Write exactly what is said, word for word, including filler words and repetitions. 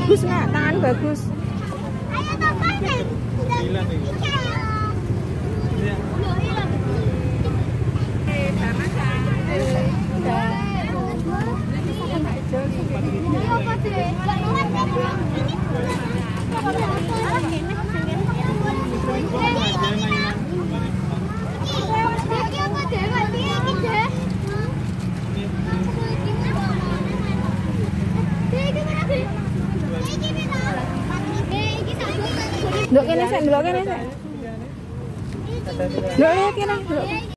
Bagus nak, tangan bagus. Ayo topan nih. Hilang nih. Iya. Loh hilang. Eh, sama sama. Udah. Ini apa sih? Dok kene sik, delok kene sik. Dok lihat kene, dok.